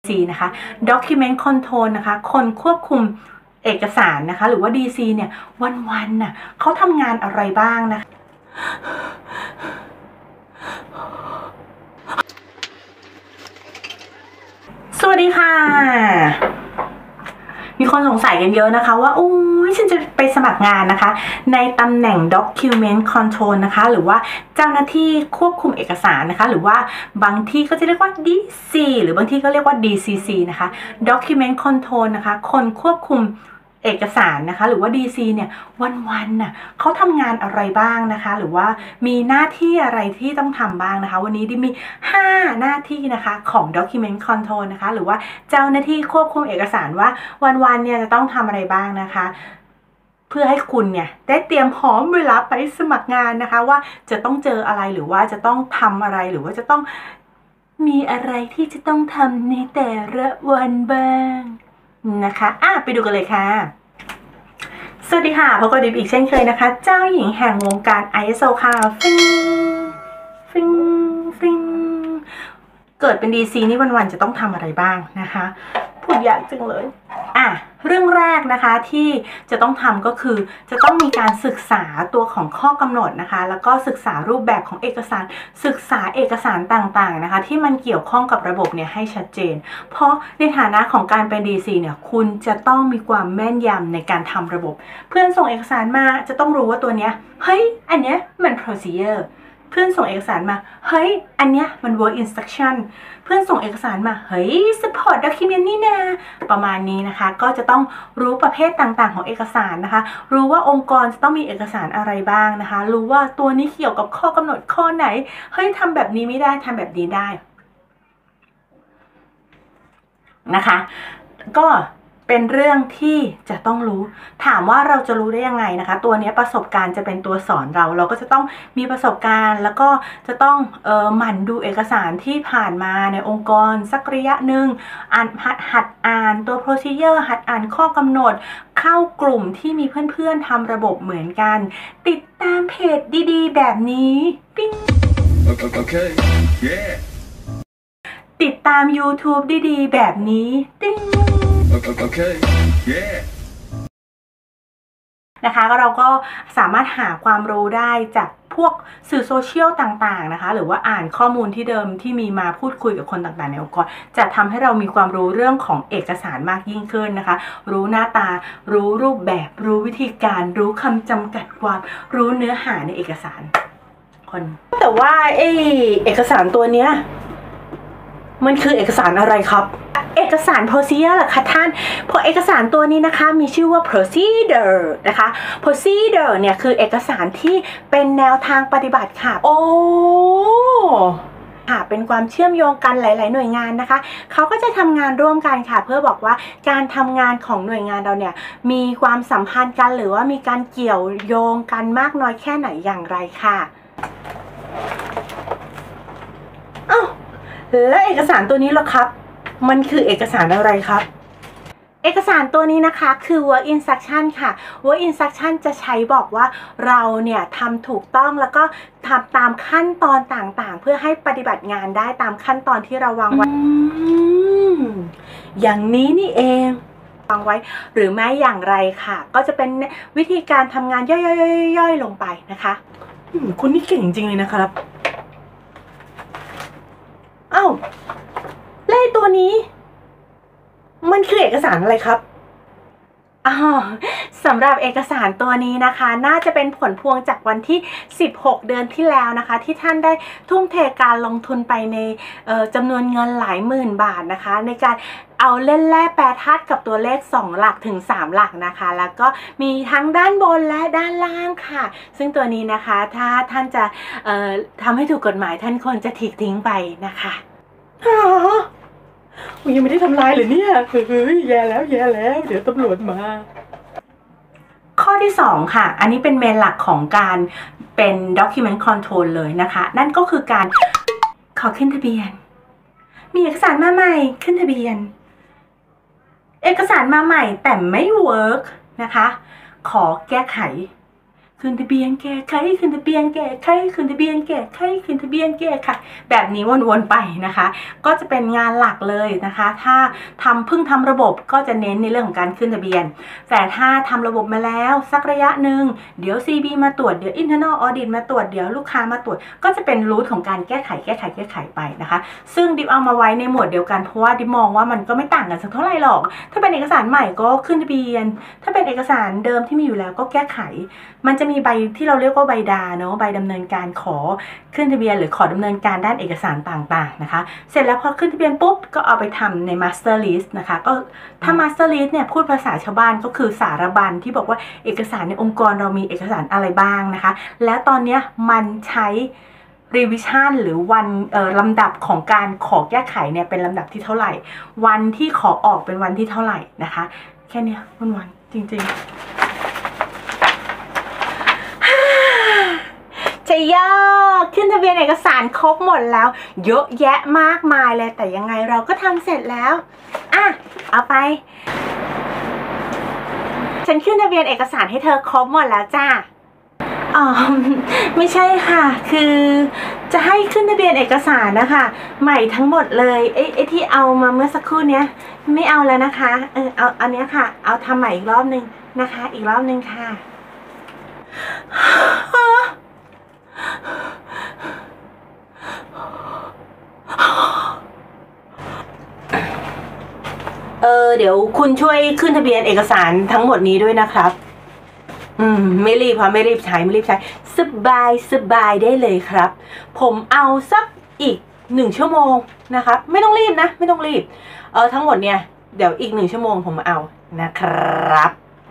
นะคะ Document Control นะคะคนควบคุมเอกสารนะคะหรือว่า DC เนี่ยวันๆน่ะเขาทำงานอะไรบ้างนะคะสวัสดีค่ะมีคนสงสัยกันเยอะนะคะว่าอุ้ยฉันจะไปสมัครงานนะคะในตำแหน่ง Document Control นะคะหรือว่าเจ้าหน้าที่ควบคุมเอกสารนะคะหรือว่าบางที่ก็จะเรียกว่า DC หรือบางที่ก็เรียกว่า DCC นะคะ Document Control นะคะคนควบคุมเอกสารนะคะหรือว่า DC เนี่ยวันๆน่ะเขาทำงานอะไรบ้างนะคะหรือว่ามีหน้าที่อะไรที่ต้องทำบ้างนะคะวันนี้ดิมี5หน้าที่นะคะของ Document Control นะคะหรือว่าเจ้าหน้าที่ควบคุมเอกสารว่าวันๆเนี่ยจะต้องทำอะไรบ้างนะคะเพื่อให้คุณเนี่ยได้เตรียมพร้อมเวลาไปสมัครงานนะคะว่าจะต้องเจออะไรหรือว่าจะต้องทำอะไรหรือว่าจะต้องมีอะไรที่จะต้องทำในแต่ละวันบ้างนะคะไปดูกันเลยค่ะสวัสดีค่ะพบกับดิบอีกเช่นเคยนะคะเจ้าหญิงแห่งวงการ ISO ค่ะฟิงฟิงฟิงเกิดเป็น DC นี่วันๆจะต้องทำอะไรบ้างนะคะพูดยากจังเลยเรื่องแรกนะคะที่จะต้องทำก็คือจะต้องมีการศึกษาตัวของข้อกำหนดนะคะแล้วก็ศึกษารูปแบบของเอกสารศึกษาเอกสารต่างๆนะคะที่มันเกี่ยวข้องกับระบบเนี่ยให้ชัดเจนเพราะในฐานะของการเป็น DC เนี่ยคุณจะต้องมีความแม่นยำในการทำระบบเพื่อนส่งเอกสารมาจะต้องรู้ว่าตัวเนี้ยเฮ้ยอันเนี้ยมัน procedure เพื่อนส่งเอกสารมาเฮ้ยอันเนี้ยมัน work instruction เพื่อนส่งเอกสารมาเฮ้ย support document นี่นะประมาณนี้นะคะก็จะต้องรู้ประเภทต่างๆของเอกสารนะคะรู้ว่าองค์กรจะต้องมีเอกสารอะไรบ้างนะคะรู้ว่าตัวนี้เกี่ยวกับข้อกำหนดข้อไหนเฮ้ยทำแบบนี้ไม่ได้ทำแบบนี้ได้นะคะก็เป็นเรื่องที่จะต้องรู้ถามว่าเราจะรู้ได้ยังไงนะคะตัวนี้ประสบการณ์จะเป็นตัวสอนเราก็จะต้องมีประสบการณ์แล้วก็จะต้องหมั่นดูเอกสารที่ผ่านมาในองค์กรสักระยะหนึ่งหัดอ่านตัว procedure หัดอ่านข้อกำหนดเข้ากลุ่มที่มีเพื่อนๆทำระบบเหมือนกันติดตามเพจดีๆแบบนี้ปิ๊ง Okay. Yeah. ติดตาม YouTube ดีๆแบบนี้ติ๊ง Okay. Yeah. นะคะเราก็สามารถหาความรู้ได้จากพวกสื่อโซเชียลต่างๆนะคะหรือว่าอ่านข้อมูลที่เดิมที่มีมาพูดคุยกับคนต่างๆในองค์กรจะทำให้เรามีความรู้เรื่องของเอกสารมากยิ่งขึ้นนะคะรู้หน้าตารู้รูปแบบรู้วิธีการรู้คำจำกัดความรู้เนื้อหาในเอกสารคนแต่ว่าเอกสารตัวเนี้ยมันคือเอกสารอะไรครับเอกสาร procedure เหรอคะท่านเพราะเอกสารตัวนี้นะคะมีชื่อว่า procedure นะคะ procedure เนี่ยคือเอกสารที่เป็นแนวทางปฏิบัติค่ะโอ้ค่ะเป็นความเชื่อมโยงกันหลายๆหน่วยงานนะคะเขาก็จะทำงานร่วมกันค่ะเพื่อบอกว่าการทำงานของหน่วยงานเราเนี่ยมีความสัมพันธ์กันหรือว่ามีการเกี่ยวโยงกันมากน้อยแค่ไหนอย่างไรค่ะและเอกสารตัวนี้ล่ะครับมันคือเอกสารอะไรครับเอกสารตัวนี้นะคะคือ work instruction ค่ะ work instruction จะใช้บอกว่าเราเนี่ยทำถูกต้องแล้วก็ทำตามขั้นตอนต่างๆเพื่อให้ปฏิบัติงานได้ตามขั้นตอนที่เราวางไว้อย่างนี้นี่เองวางไว้หรือไม่อย่างไรค่ะก็จะเป็นวิธีการทำงานย่อยๆลงไปนะคะคุณนี่เก่งจริงเลยนะครับเลขตัวนี้มันคือเอกสารอะไรครับสำหรับเอกสารตัวนี้นะคะน่าจะเป็นผลพวงจากวันที่16เดือนที่แล้วนะคะที่ท่านได้ทุ่มเทการลงทุนไปในจำนวนเงินหลายหมื่นบาทนะคะในการเอาเล่นแร่แปรธาตุกับตัวเลข2หลักถึง3หลักนะคะแล้วก็มีทั้งด้านบนและด้านล่างค่ะซึ่งตัวนี้นะคะถ้าท่านจะทำให้ถูกกฎหมายท่านควรจะทิ้งไปนะคะยังไม่ได้ทำลายเลยเนี่ยแย่แล้วเดี๋ยวตำรวจมาข้อที่2ค่ะอันนี้เป็นเมนหลักของการเป็น document control เลยนะคะนั่นก็คือการขอขึ้นทะเบียนมีเอกสารมาใหม่ขึ้นทะเบียนเอกสารมาใหม่แต่ไม่ work นะคะขอแก้ไขขึ้นทะเบียนแก้ไขขึ้นทะเบียนแก้ไขขึ้นทะเบียนแก้ไขขึ้นทะเบียนแก้ไขแบบนี้วนๆไปนะคะ ก็จะเป็นงานหลักเลยนะคะ ถ้าเพิ่งทำระบบก็จะเน้นในเรื่องของการขึ้นทะเบียนแต่ถ้าทำระบบมาแล้วสักระยะหนึ่งเดี๋ยว CB มาตรวจเดี๋ยว Internal Audit มาตรวจเดี๋ยวลูกค้ามาตรวจก็จะเป็นรูทของการแก้ไขไปนะคะซึ่งดิบเอามาไว้ในหมวดเดียวกันเพราะว่าดิบมองว่ามันก็ไม่ต่างกันสักเท่าไหร่หรอกถ้าเป็นเอกสารใหม่ก็ขึ้นทะเบียนถ้าเป็นเอกสารเดิมที่มีอยู่แล้วก็แก้ไขมันจะมีใบที่เราเรียกว่าใบดาเนาะใบดำเนินการขอขึ้นทะเบียนหรือขอดำเนินการด้านเอกสารต่างๆนะคะเสร็จแล้วพอขึ้นทะเบียนปุ๊บก็เอาไปทำใน Master List นะคะก็ถ้า Master List เนี่ยพูดภาษาชาวบ้านก็คือสารบัญที่บอกว่าเอกสารในองค์กรเรามีเอกสารอะไรบ้างนะคะแล้วตอนนี้มันใช้revision หรือวันลำดับของการขอแก้ไขเนี่ยเป็นลำดับที่เท่าไหร่วันที่ขอออกเป็นวันที่เท่าไหร่นะคะแค่นี้วันจริงๆจะยากขึ้นทะเบียนเอกสารครบหมดแล้วเยอะแยะมากมายเลยแต่ยังไงเราก็ทำเสร็จแล้วอ่ะเอาไปฉันขึ้นทะเบียนเอกสารให้เธอครบหมดแล้วจ้าอ๋อไม่ใช่ค่ะคือจะให้ขึ้นทะเบียนเอกสารนะคะใหม่ทั้งหมดเลยไอ้ที่เอามาเมื่อสักครู่เนี้ยไม่เอาแล้วนะคะเอาอันนี้ค่ะเอาทำใหม่อีกรอบนึงนะคะอีกรอบนึงค่ะเดี๋ยวคุณช่วยขึ้นทะเบียนเอกสารทั้งหมดนี้ด้วยนะครับไม่รีบค่ะไม่รีบใช้สบายได้เลยครับผมเอาสักอีก1 ชั่วโมงนะครับไม่ต้องรีบนะไม่ต้องรีบทั้งหมดเนี่ยเดี๋ยวอีก1 ชั่วโมงผมเอานะครับ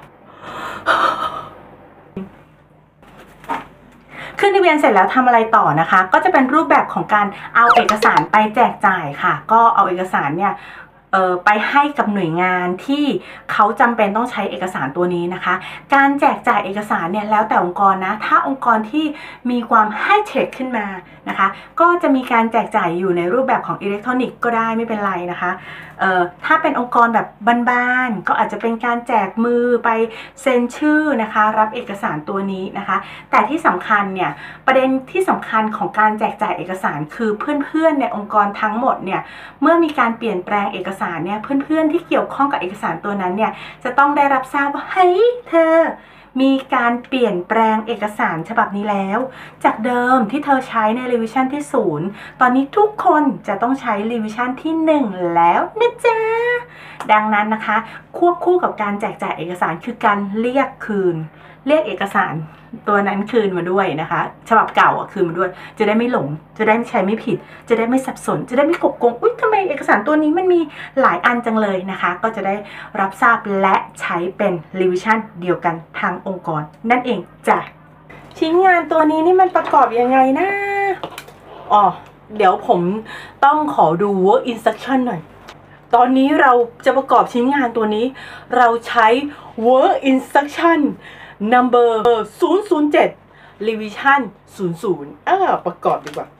ขึ้นทะเบียนเสร็จแล้วทำอะไรต่อนะคะก็จะเป็นรูปแบบของการเอาเอกสารไปแจกจ่ายค่ะก็เอาเอกสารเนี่ยไปให้กับหน่วยงานที่เขาจำเป็นต้องใช้เอกสารตัวนี้นะคะการแจกจ่ายเอกสารเนี่ยแล้วแต่องค์กรนะถ้าองค์กรที่มีความไฮเทคขึ้นมานะคะก็จะมีการแจกจ่ายอยู่ในรูปแบบของอิเล็กทรอนิกส์ก็ได้ไม่เป็นไรนะคะถ้าเป็นองค์กรแบบบ้านๆก็อาจจะเป็นการแจกมือไปเซ็นชื่อนะคะรับเอกสารตัวนี้นะคะแต่ที่สำคัญเนี่ยประเด็นที่สำคัญของการแจกจ่ายเอกสารคือเพื่อนๆในองค์กรทั้งหมดเนี่ยเมื่อมีการเปลี่ยนแปลงเอกสารเนี่ยเพื่อนๆที่เกี่ยวข้องกับเอกสารตัวนั้นเนี่ยจะต้องได้รับทราบว่าเฮ้ยเธอมีการเปลี่ยนแปลงเอกสารฉบับนี้แล้วจากเดิมที่เธอใช้ในรีวิชั่นที่0ตอนนี้ทุกคนจะต้องใช้รีวิชั่นที่1แล้วนะจ๊ะดังนั้นนะคะควบคู่กับการแจกจ่ายเอกสารคือการเรียกเอกสารตัวนั้นคืนมาด้วยนะคะฉบับเก่าคืนมาด้วยจะได้ไม่หลงจะได้ใช้ไม่ผิดจะได้ไม่สับสนจะได้ไม่กบกงอุ๊ยทำไมเอกสารตัวนี้มันมีหลายอันจังเลยนะคะก็จะได้รับทราบและใช้เป็นรีวิชั่นเดียวกันทางองค์กรนั่นเองจ้ะชิ้นงานตัวนี้นี่มันประกอบยังไงนะอ๋อเดี๋ยวผมต้องขอดู work instruction หน่อยตอนนี้เราจะประกอบชิ้นงานตัวนี้เราใช้ work instruction number 007 revision 00ประกอบดีกว่า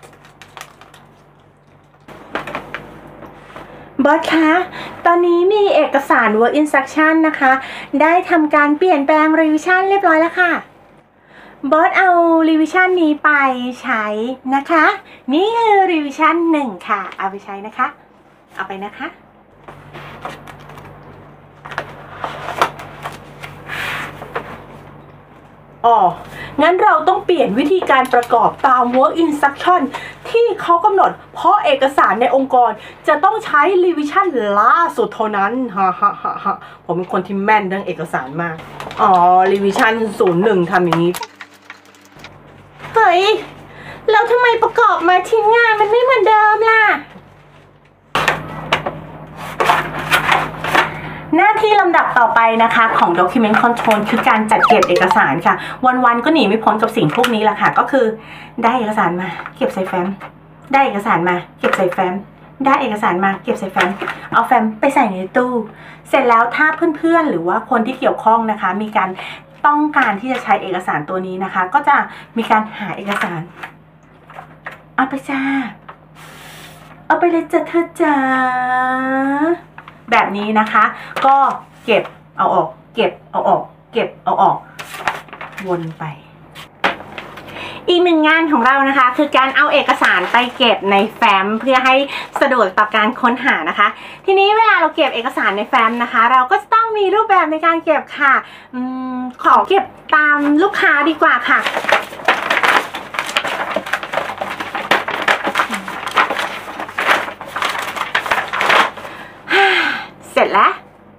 บอสคะตอนนี้มีเอกสาร work instruction นะคะได้ทำการเปลี่ยนแปลง revision เรียบร้อยแล้วค่ะบอสเอา revision นี้ไปใช้นะคะนี่คือ revision 1ค่ะเอาไปใช้นะคะเอาไปนะคะงั้นเราต้องเปลี่ยนวิธีการประกอบตาม work instruction ที่เขากำหนดเพราะเอกสารในองค์กรจะต้องใช้ revision ล่าสุดเท่านั้นผมเป็นคนที่แม่นเรื่องเอกสารมากrevision 01ทำอย่างนี้เฮ้ยแล้วทำไมประกอบมาชิ้นงานมันไม่เหมือนเดิมล่ะหน้าที่ลำดับต่อไปนะคะของ Document Control คือการจัดเก็บเอกสารค่ะวันๆก็หนีไม่พ้นกับสิ่งพวกนี้แหละค่ะก็คือได้เอกสารมาเก็บใส่แฟ้มได้เอกสารมาเก็บใส่แฟ้มได้เอกสารมาเก็บใส่แฟ้มเอาแฟ้มไปใส่ในตู้เสร็จแล้วถ้าเพื่อนๆหรือว่าคนที่เกี่ยวข้องนะคะมีการต้องการที่จะใช้เอกสารตัวนี้นะคะก็จะมีการหาเอกสารเอาไปจ้าเอาไปเลยจ้ะเธอจ้าแบบนี้นะคะก็เก็บเอาออกเก็บเอาออกเก็บเอาออกวนไปอีกหนึ่งงานของเรานะคะคือการเอาเอกสารไปเก็บในแฟ้มเพื่อให้สะดวกต่อการค้นหานะคะทีนี้เวลาเราเก็บเอกสารในแฟ้มนะคะเราก็จะต้องมีรูปแบบในการเก็บค่ะขอเก็บตามลูกค้าดีกว่าค่ะเสร็จแล้ว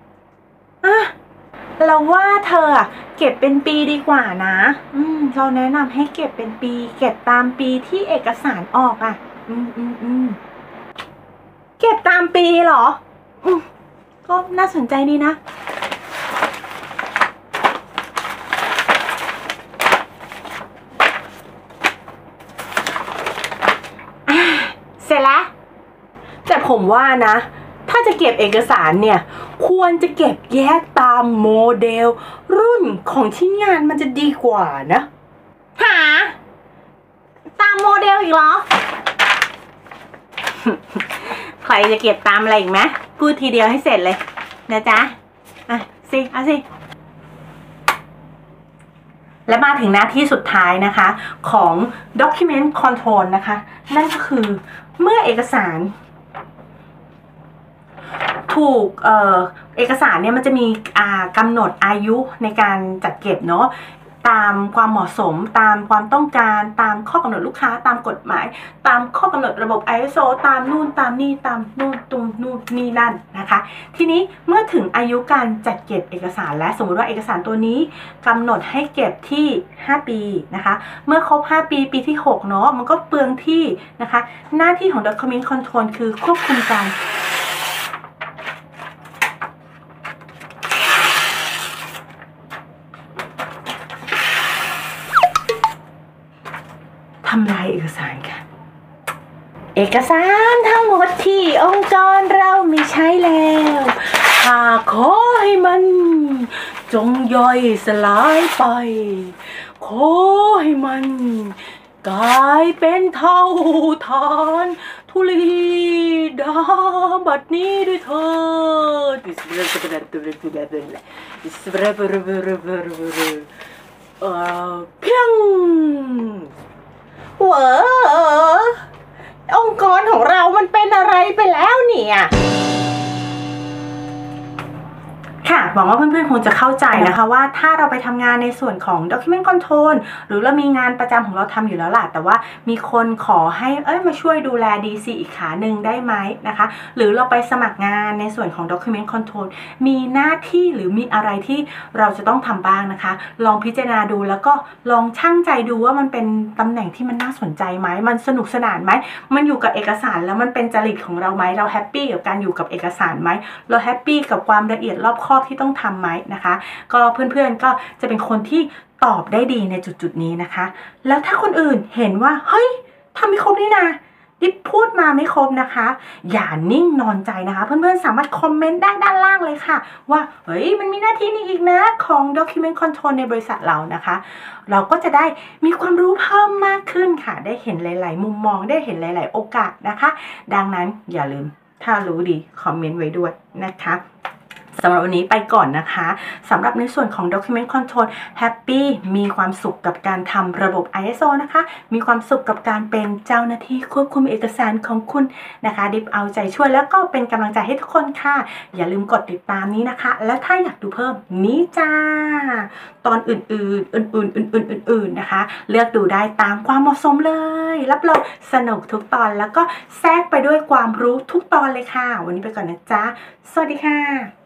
เราว่าเธอเก็บเป็นปีดีกว่านะเราแนะนำให้เก็บเป็นปีเก็บตามปีที่เอกสารออกเก็บตามปีเหรอก็น่าสนใจดีนะเสร็จแล้วแต่ผมว่านะถ้าจะเก็บเอกสารเนี่ยควรจะเก็บแยกตามโมเดลรุ่นของชิ้นงานมันจะดีกว่านะหาตามโมเดลอีกเหรอ ใครจะเก็บตามอะไรอีกไหมพูดทีเดียวให้เสร็จเลยนะจ๊ะเอาสิและมาถึงหน้าที่สุดท้ายนะคะของ Document Control นะคะนั่นก็คือเมื่อเอกสารถูกเอกสารเนี่ยมันจะมีกำหนดอายุในการจัดเก็บเนาะตามความเหมาะสมตามความต้องการตามข้อกำหนดลูกค้าตามกฎหมายตามข้อกำหนดระบบ ISO ตามนู่นตามนี่ตามนู่นตรงนู่นนี่นั่นนะคะทีนี้เมื่อถึงอายุการจัดเก็บเอกสารและสมมติว่าเอกสารตัวนี้กำหนดให้เก็บที่5ปีนะคะเมื่อครบ5ปีปีที่6เนาะมันก็เปลืองที่นะคะหน้าที่ของ Document Control คือควบคุมการทำลายเอกสารค่ะเอกสารทั้งหมดที่องค์กรเราไม่ใช้แล้วขอให้มันจงย่อยสลายไปขอให้มันกลายเป็นเท่าฐานธุลีดาบัดนี้ด้วยเถิดเพียงองค์กรของเรามันเป็นอะไรไปแล้วเนี่ยค่ะหวังว่าเพื่อนๆคงจะเข้าใจนะคะว่าถ้าเราไปทำงานในส่วนของ Document Control หรือเรามีงานประจำของเราทำอยู่แล้วล่ะแต่ว่ามีคนขอให้มาช่วยดูแล DC อีกขาหนึ่งได้ไหมนะคะหรือเราไปสมัครงานในส่วนของ Document Control มีหน้าที่หรือมีอะไรที่เราจะต้องทำบ้างนะคะลองพิจารณาดูแล้วก็ลองชั่งใจดูว่ามันเป็นตำแหน่งที่มันน่าสนใจไหมมันสนุกสนานไหมมันอยู่กับเอกสารแล้วมันเป็นจริตของเราไหมเราแฮปปี้กับการอยู่กับเอกสารไหมเราแฮปปี้กับความละเอียดรอบคอบที่ต้องทำไหมนะคะก็เพื่อนๆก็จะเป็นคนที่ตอบได้ดีในจุดๆนี้นะคะแล้วถ้าคนอื่นเห็นว่าเฮ้ยทำไม่ครบนี่นะดิพูดมาไม่ครบนะคะอย่านิ่งนอนใจนะคะเพื่อนๆสามารถคอมเมนต์ได้ด้านล่างเลยค่ะว่าเฮ้ยมันมีหน้าที่นี้อีกนะของ Document Control ในบริษัทเรานะคะเราก็จะได้มีความรู้เพิ่มมากขึ้นค่ะได้เห็นหลายๆมุมมองได้เห็นหลายๆโอกาสนะคะดังนั้นอย่าลืมถ้ารู้ดีคอมเมนต์ไว้ด้วยนะคะสำหรับวันนี้ไปก่อนนะคะสำหรับในส่วนของ Document Control Happy มีความสุขกับการทำระบบ ISO นะคะมีความสุขกับการเป็นเจ้าหน้าที่ควบคุมเอกสารของคุณนะคะดิบเอาใจช่วยแล้วก็เป็นกำลังใจให้ทุกคนค่ะอย่าลืมกดติดตามนี้นะคะและถ้าอยากดูเพิ่มนี้จ้าตอนอื่นๆนะคะเลือกดูได้ตามความเหมาะสมเลยรับรองสนุกทุกตอนแล้วก็แทรกไปด้วยความรู้ทุกตอนเลยค่ะวันนี้ไปก่อนนะจ๊ะสวัสดีค่ะ